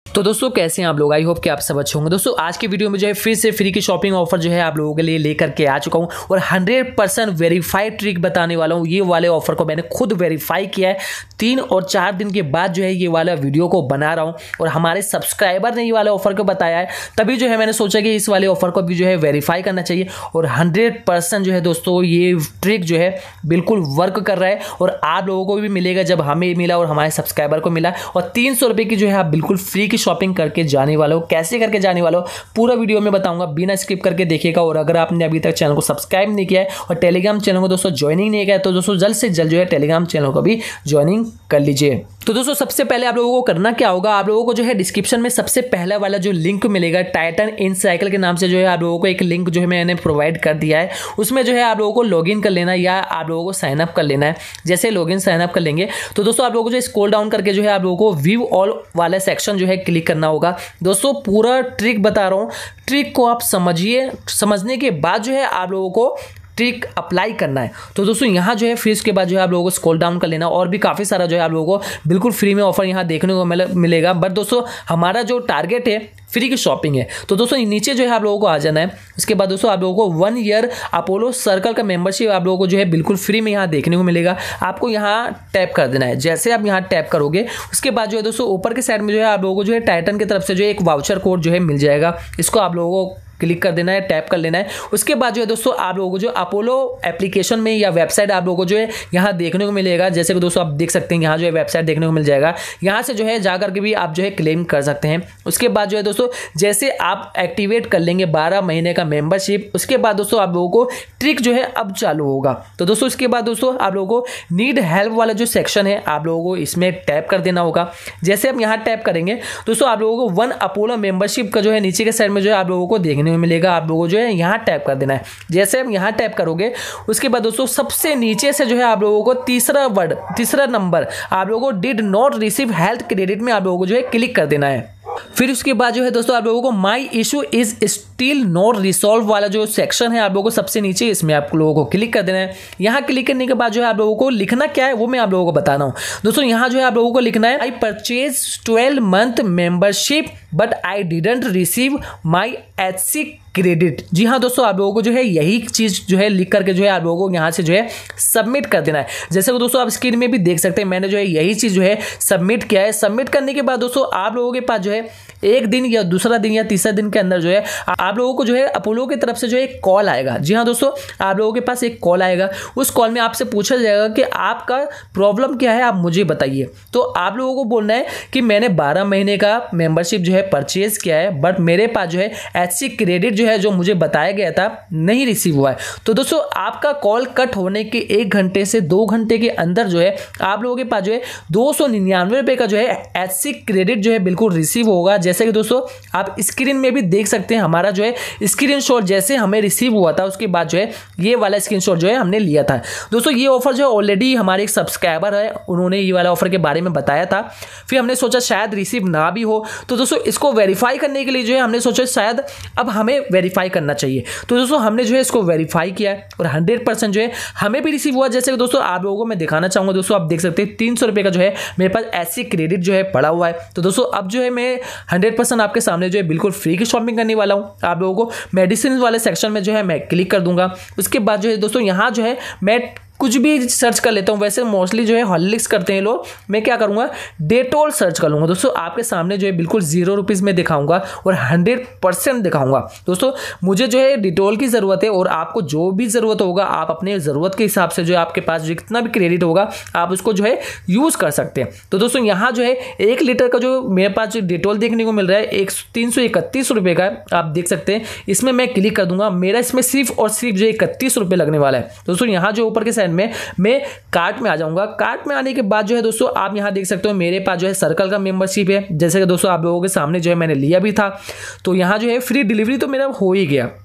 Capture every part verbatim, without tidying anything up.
तो दोस्तों कैसे हैं आप लोग। आई होप कि आप सब अच्छे होंगे। दोस्तों आज की वीडियो में जो है फिर से फ्री की शॉपिंग ऑफर जो है आप लोगों के लिए लेकर के आ चुका हूं और हंड्रेड परसेंट वेरीफाइड ट्रिक बताने वाला हूं। ये वाले ऑफर को मैंने खुद वेरीफाई किया है। तीन और चार दिन के बाद जो है ये वाला वीडियो को बना रहा हूं और हमारे सब्सक्राइबर ने ये वाले ऑफर को बताया है, तभी जो है मैंने सोचा कि इस वाले ऑफर को भी जो है वेरीफाई करना चाहिए। और हंड्रेड परसेंट जो है दोस्तों ये ट्रिक जो है बिल्कुल वर्क कर रहा है और आप लोगों को भी मिलेगा जब हमें मिला और हमारे सब्सक्राइबर को मिला। और तीन सौ रुपये की जो है आप बिल्कुल फ्री की शॉपिंग करके जाने वाले हो। कैसे करके जाने वाले हो पूरा वीडियो में बताऊंगा, बिना स्किप करके देखिएगा। और अगर आपने अभी तक चैनल को सब्सक्राइब नहीं किया है और टेलीग्राम चैनल को दोस्तों ज्वाइनिंग नहीं किया है तो दोस्तों जल्द से जल्द जो है टेलीग्राम चैनल को भी ज्वाइनिंग कर लीजिए। तो दोस्तों सबसे पहले आप लोगों को करना क्या होगा, आप लोगों को जो है डिस्क्रिप्शन में सबसे पहला वाला जो लिंक मिलेगा टाइटन इन साइकिल के नाम से जो है आप लोगों को एक लिंक जो है मैंने प्रोवाइड कर दिया है। उसमें जो है आप लोगों को लॉगिन कर लेना है या आप लोगों को साइन अप कर लेना है। जैसे लॉगिन साइन अप कर लेंगे तो दोस्तों आप लोगों को जो स्क्रॉल डाउन करके जो है आप लोगों को व्यू ऑल वाला सेक्शन जो है क्लिक करना होगा। दोस्तों पूरा ट्रिक बता रहा हूँ, ट्रिक को आप समझिए, समझने के बाद जो है आप लोगों को ट्रिक अप्लाई करना है। तो दोस्तों यहाँ जो है फिर उसके बाद जो है आप लोगों को स्क्रॉल डाउन कर लेना और भी काफ़ी सारा जो है आप लोगों को बिल्कुल फ्री में ऑफर यहाँ देखने को मिलेगा। बट दोस्तों हमारा जो टारगेट है फ्री की शॉपिंग है। तो दोस्तों नीचे जो है आप लोगों को आ जाना है। उसके बाद दोस्तों आप लोगों को वन ईयर अपोलो सर्कल का मेंबरशिप आप लोगों को जो है बिल्कुल फ्री में यहाँ देखने को मिलेगा। आपको यहाँ टैप कर देना है। जैसे आप यहाँ टैप करोगे उसके बाद जो है दोस्तों ऊपर के साइड में जो है आप लोगों को जो है टाइटन की तरफ से जो है एक वाउचर कोड जो है मिल जाएगा। इसको आप लोगों को क्लिक कर देना है, टैप कर लेना है। उसके बाद जो है दोस्तों आप लोगों को जो अपोलो एप्लीकेशन में या वेबसाइट आप लोगों को जो है यहाँ देखने को मिलेगा। जैसे कि दोस्तों आप देख सकते हैं यहाँ जो है वेबसाइट देखने को मिल जाएगा। यहाँ से जो है जाकर के भी आप जो है क्लेम कर सकते हैं। उसके बाद जो है दोस्तों जैसे आप एक्टिवेट कर लेंगे बारह महीने का मेंबरशिप, उसके बाद दोस्तों आप लोगों को ट्रिक जो है अब चालू होगा। तो दोस्तों इसके बाद दोस्तों आप लोगों को नीड हेल्प वाला जो सेक्शन है आप लोगों को इसमें टैप कर देना होगा। जैसे आप यहाँ टैप करेंगे दोस्तों आप लोगों को वन अपोलो मेंबरशिप का जो है नीचे के साइड में जो है आप लोगों को देखने को मिलेगा। आप लोगों को जो है यहाँ टैप कर देना है। जैसे आप यहाँ टैप करोगे उसके बाद दोस्तों सबसे नीचे से जो है आप लोगों को तीसरा वर्ड तीसरा नंबर आप लोगों को did not receive health credit में आप लोगों को जो है क्लिक कर देना है। फिर उसके बाद जो है दोस्तों आप लोगों को my issue is still not resolve वाला जो सेक्शन है आप लोगों को सबसे नीचे इसमें आप लोगों को क्लिक कर देना है। यहाँ क्लिक करने के बाद जो है आप लोगों को लिखना क्या है वो मैं आप लोगों को बता रहा हूँ। दोस्तों यहाँ जो है आप लोगों को लिखना है I purchase twelve month membership but I didn't receive my H C credit. जी हाँ दोस्तों आप लोगों को जो है यही चीज जो है लिख करके जो है आप लोगों को यहाँ से जो है सबमिट कर देना है। जैसे कि दोस्तों आप स्क्रीन में भी देख सकते हैं मैंने जो है यही चीज जो है सबमिट किया है। सबमिट करने के बाद दोस्तों आप लोगों के पास जो है एक दिन या दूसरा दिन या तीसरा दिन के अंदर जो है आप लोगों को जो है अपोलो की तरफ से जो है एक कॉल आएगा। जी हाँ दोस्तों आप लोगों के पास एक कॉल आएगा। उस कॉल में आपसे पूछा जाएगा कि आपका प्रॉब्लम क्या है, आप मुझे बताइए। तो आप लोगों को बोलना है कि मैंने बारह महीने का मेंबरशिप जो है परचेज किया है बट मेरे पास जो है एच सी क्रेडिट जो है जो मुझे बताया गया था नहीं रिसीव हुआ है। तो दोस्तों आपका कॉल कट होने के एक घंटे से दो घंटे के अंदर जो है आप लोगों के पास जो है दो सौ निन्यानवे रुपये का जो है एच सी क्रेडिट जो है बिल्कुल रिसीव होगा। जैसे कि दोस्तों आप स्क्रीन में भी देख सकते हैं हमारा जो है स्क्रीनशॉट जैसे हमें रिसीव हुआ था उसके बाद जो है ये वाला स्क्रीनशॉट जो है हमने लिया था। दोस्तों ये ऑफर जो है ऑलरेडी हमारे एक सब्सक्राइबर है उन्होंने ये वाला ऑफर के बारे में बताया था। फिर हमने सोचा शायद रिसीव ना भी हो तो दोस्तों इसको वेरीफाई करने के लिए जो है हमने सोचा शायद अब हमें वेरीफाई करना चाहिए। तो दोस्तों हमने जो है इसको वेरीफाई किया है और हंड्रेड परसेंट जो है हमें भी रिसीव हुआ। जैसे कि दोस्तों आप लोगों को मैं दिखाना चाहूंगा। दोस्तों आप देख सकते हैं तीन सौ रुपये का जो है मेरे पास ऐसी क्रेडिट जो है पड़ा हुआ है। तो दोस्तों अब जो है मैं हंड्रेड परसेंट आपके सामने जो है बिल्कुल फ्री की शॉपिंग करने वाला हूँ। आप लोगों को मेडिसिन वाले सेक्शन में जो है मैं क्लिक कर दूंगा। उसके बाद जो है दोस्तों यहाँ जो है मैं कुछ भी सर्च कर लेता हूँ। वैसे मोस्टली जो है हॉर्लिक्स करते हैं लोग, मैं क्या करूँगा डेटोल सर्च कर लूँगा। दोस्तों आपके सामने जो है बिल्कुल जीरो रुपीज़ में दिखाऊंगा और हंड्रेड परसेंट दिखाऊंगा। दोस्तों मुझे जो है डिटोल की ज़रूरत है और आपको जो भी ज़रूरत होगा आप अपने ज़रूरत के हिसाब से जो है आपके पास जितना भी क्रेडिट होगा आप उसको जो है यूज़ कर सकते हैं। तो दोस्तों यहाँ जो है एक लीटर का जो मेरे पास जो डिटोल देखने को मिल रहा है एक तीन सौ इकतीस रुपये का आप देख सकते हैं। इसमें मैं क्लिक कर दूंगा। मेरा इसमें सिर्फ और सिर्फ जो इकतीस रुपये लगने वाला है। दोस्तों यहाँ जो ऊपर के साइड में मैं कार्ट में आ जाऊंगा। कार्ट में आने के बाद जो है दोस्तों आप यहां देख सकते हो मेरे पास जो है सर्कल का मेंबरशिप है। जैसे कि दोस्तों आप लोगों के सामने जो है मैंने लिया भी था। तो यहां जो है फ्री डिलीवरी तो मेरा हो ही गया।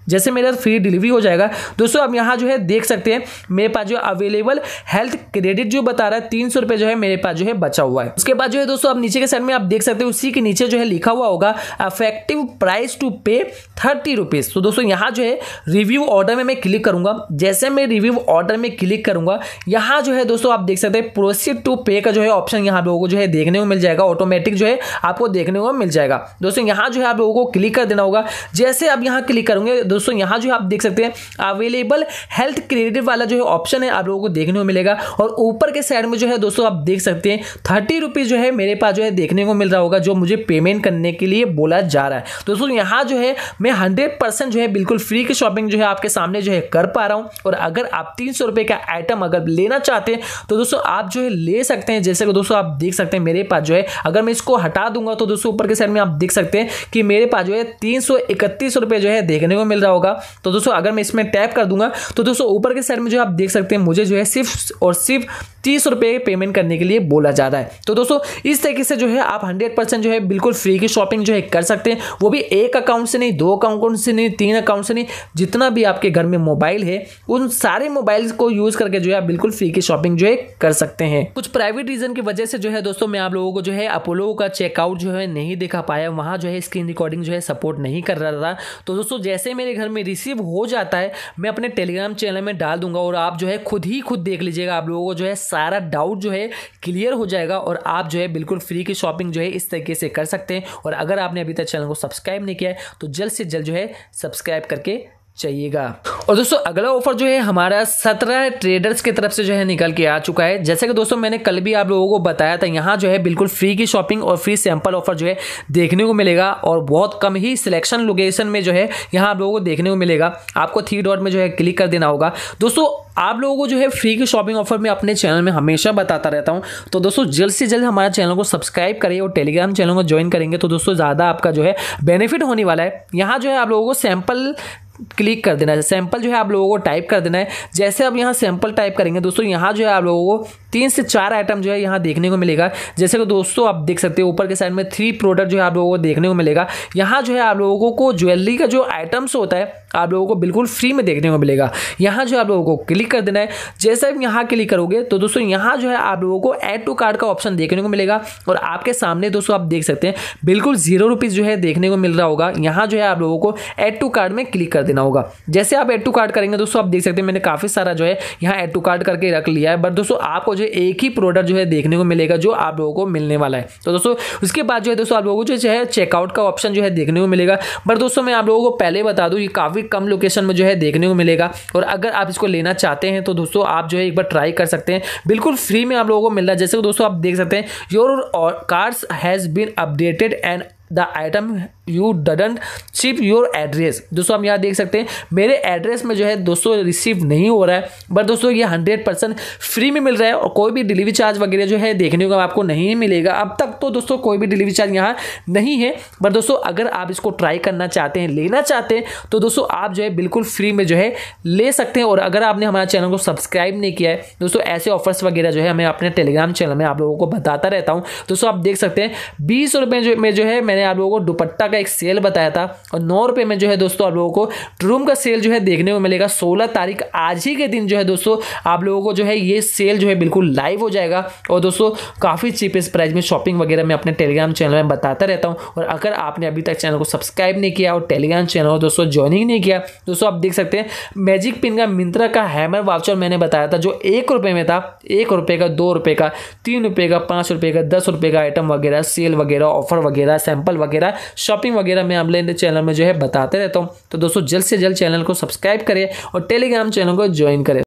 जैसे मेरा फ्री डिलीवरी हो जाएगा दोस्तों। अब यहाँ जो है देख सकते हैं मेरे पास जो अवेलेबल हेल्थ क्रेडिट जो बता रहा है तीन सौ रुपए जो है मेरे पास जो है बचा हुआ है। उसके बाद जो है दोस्तों अब नीचे के साइड में आप देख सकते हैं उसी के नीचे जो है लिखा हुआ होगा effective price to pay thirty rupees. तो दोस्तों यहाँ जो है रिव्यू ऑर्डर में मैं क्लिक करूंगा। जैसे मैं रिव्यू ऑर्डर में क्लिक करूंगा यहाँ जो है दोस्तों आप देख सकते हैं प्रोसीड टू पे का जो है ऑप्शन यहाँ लोगों को जो है देखने को मिल जाएगा, ऑटोमेटिक जो है आपको देखने को मिल जाएगा। दोस्तों यहाँ जो है आप लोगों को क्लिक कर देना होगा। जैसे आप यहाँ क्लिक करोगे दोस्तों यहाँ जो है आप देख सकते हैं अवेलेबल हेल्थ क्रेडिट वाला जो है ऑप्शन है आप लोगों को देखने को मिलेगा। और ऊपर के साइड में जो है दोस्तों आप देख सकते हैं थर्टी रुपीज जो है मेरे पास जो है देखने को मिल रहा होगा, जो मुझे पेमेंट करने के लिए बोला जा रहा है। दोस्तों यहाँ जो है मैं हंड्रेड परसेंट जो है बिल्कुल फ्री की शॉपिंग जो है आपके सामने जो है कर पा रहा हूँ। और अगर आप तीन सौ रुपए का आइटम अगर लेना चाहते हैं तो दोस्तों आप जो है ले सकते हैं। जैसे कि दोस्तों आप देख सकते हैं मेरे पास जो है अगर मैं इसको हटा दूंगा तो दोस्तों ऊपर के साइड में आप देख सकते हैं कि मेरे पास जो है तीन सौ इकतीस रुपए जो है देखने को मिल रहा होगा। तो दोस्तों अगर मैं इसमें टैप कर दूंगा तो दोस्तों ऊपर के साइड में जो आप देख सकते हैं मुझे जो है सिर्फ और सिर्फ तीस रुपए पेमेंट करने के लिए बोला जा रहा है। तो दोस्तों इस तरीके से जो है आप हंड्रेड परसेंट जो है बिल्कुल फ्री की शॉपिंग जो है कर सकते हैं, वो भी एक अकाउंट से नहीं, दो अकाउंट से नहीं, तीन अकाउंट से नहीं, जितना भी आपके घर में मोबाइल है उन सारे मोबाइल को यूज करके जो है आप बिल्कुल फ्री की शॉपिंग जो है कर सकते हैं। कुछ प्राइवेट रीजन की वजह से जो है दोस्तों मैं आप लोगों को जो है अपोलो का चेकआउट जो है नहीं दिखा पाया, वहां जो है स्क्रीन रिकॉर्डिंग जो है सपोर्ट नहीं कर रहा था। तो दोस्तों जैसे मेरे घर में रिसीव हो जाता है मैं अपने टेलीग्राम चैनल में डाल दूंगा और आप जो है खुद ही खुद देख लीजिएगा, आप लोगों को जो है सारा डाउट जो है क्लियर हो जाएगा और आप जो है बिल्कुल फ्री की शॉपिंग जो है इस तरीके से कर सकते हैं। और अगर आपने अभी तक चैनल को सब्सक्राइब नहीं किया है तो जल्द से जल्द जो है सब्सक्राइब करके चाहिएगा। और दोस्तों अगला ऑफर जो है हमारा सत्रह ट्रेडर्स की तरफ से जो है निकल के आ चुका है। जैसे कि दोस्तों मैंने कल भी आप लोगों को बताया था, यहाँ जो है बिल्कुल फ्री की शॉपिंग और फ्री सैंपल ऑफर जो है देखने को मिलेगा और बहुत कम ही सिलेक्शन लोकेशन में जो है यहाँ आप लोगों को देखने को मिलेगा। आपको थ्री डॉट में जो है क्लिक कर देना होगा। दोस्तों आप लोगों को जो है फ्री की शॉपिंग ऑफर में अपने चैनल में हमेशा बताता रहता हूं, तो दोस्तों जल्द से जल्द हमारा चैनल को सब्सक्राइब करिए और टेलीग्राम चैनल को ज्वाइन करेंगे तो दोस्तों ज़्यादा आपका जो है बेनिफिट होने वाला है। यहाँ जो है आप लोगों को सैंपल क्लिक कर देना है, सैंपल जो है आप लोगों को टाइप कर देना है। जैसे आप यहाँ सैंपल टाइप करेंगे दोस्तों यहाँ जो है आप लोगों को तीन से चार आइटम जो है यहाँ देखने को मिलेगा। जैसे कि दोस्तों आप देख सकते हो ऊपर के साइड में थ्री प्रोडक्ट जो है आप लोगों को देखने को मिलेगा। यहाँ जो है आप लोगों को ज्वेलरी का जो आइटम्स होता है आप लोगों को बिल्कुल फ्री में देखने को मिलेगा। यहाँ जो आप लोगों को क्लिक कर देना है। जैसे आप यहाँ क्लिक करोगे तो दोस्तों यहाँ जो है आप लोगों को ऐड टू कार्ट का ऑप्शन देखने को मिलेगा और आपके सामने दोस्तों आप देख सकते हैं बिल्कुल जीरो रुपीज़ जो है देखने को मिल रहा होगा। यहाँ जो है आप लोगों को ऐड टू कार्ट में क्लिक कर देना होगा। जैसे आप ऐड टू कार्ट करेंगे दोस्तों आप देख सकते हैं मैंने काफ़ी सारा जो है यहाँ ऐड टू कार्ट करके रख लिया है, बट दोस्तों आपको जो एक ही प्रोडक्ट जो है देखने को मिलेगा जो आप लोगों को मिलने वाला है। तो दोस्तों उसके बाद जो है दोस्तों आप लोगों को जो है चेकआउट का ऑप्शन जो है देखने को मिलेगा। बट दोस्तों मैं आप लोगों को पहले बता दूं ये काफ़ी कम लोकेशन में जो है देखने को मिलेगा और अगर आप इसको लेना चाहते हैं तो दोस्तों आप जो है एक बार ट्राई कर सकते हैं, बिल्कुल फ्री में आप लोगों को मिल रहा है। जैसे दोस्तों आप देख सकते हैं your cards has been updated and the item you didn't ship your address. दोस्तों हम यहाँ देख सकते हैं मेरे एड्रेस में जो है दोस्तों रिसीव नहीं हो रहा है, बट दोस्तों ये हंड्रेड परसेंट फ्री में मिल रहा है और कोई भी डिलीवरी चार्ज वगैरह जो है देखने को आपको नहीं मिलेगा। अब तक तो दोस्तों कोई भी डिलीवरी चार्ज यहाँ नहीं है, बट दोस्तों अगर आप इसको ट्राई करना चाहते हैं, लेना चाहते हैं तो दोस्तों आप जो है बिल्कुल फ्री में जो है ले सकते हैं। और अगर आपने हमारे चैनल को सब्सक्राइब नहीं किया है दोस्तों ऐसे ऑफर्स वगैरह जो है मैं अपने टेलीग्राम चैनल में आप लोगों को बताता रहता हूँ। दोस्तों आप देख सकते हैं बीस रुपये में जो है मैंने आप लोगों को दुपट्टा का एक सेल बताया था और नौ रुपये में जो है दोस्तों आप लोगों को ट्रूम का सेल जो है देखने को मिलेगा। सोलह तारीख आज ही के दिन जो है दोस्तों आप लोगों को जो है ये सेल जो है बिल्कुल लाइव हो जाएगा और दोस्तों काफ़ी चीपेस्ट प्राइस में शॉपिंग वगैरह मैं अपने टेलीग्राम चैनल में बताता रहता हूँ। और अगर आपने अभी तक चैनल को सब्सक्राइब नहीं किया और टेलीग्राम चैनल को दोस्तों ज्वाइनिंग नहीं किया दोस्तों आप देख सकते हैं मैजिक पिन का मिंत्रा का हैमर वाउचर मैंने बताया था जो एक रुपये में था, एक रुपये का, दो रुपये का, तीन रुपये का, पाँच रुपये का, दस रुपये का आइटम वगैरह, सेल वगैरह, ऑफर वगैरह, सैंपल वगैरह, शॉपिंग वगैरह मैं अपने चैनल में जो है बताते रहता हूँ। तो दोस्तों जल्द से जल्द चैनल को सब्सक्राइब करें और टेलीग्राम चैनल को ज्वाइन करें।